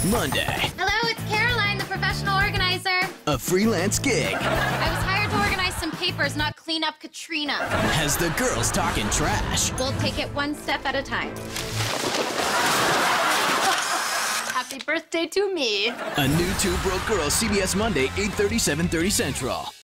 Monday, Hello, it's Caroline, the professional organizer. a freelance gig. I was hired to organize some papers, not clean up Katrina. Has the girls talking trash. We'll take it one step at a time. Happy birthday to me. A new Two Broke Girls, CBS Monday, 8:30, 7:30 Central.